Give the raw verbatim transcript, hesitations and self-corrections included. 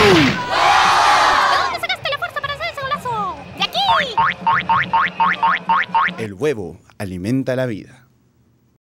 dónde sacaste la fuerza para hacer ese golazo? ¡De aquí! El huevo alimenta la vida.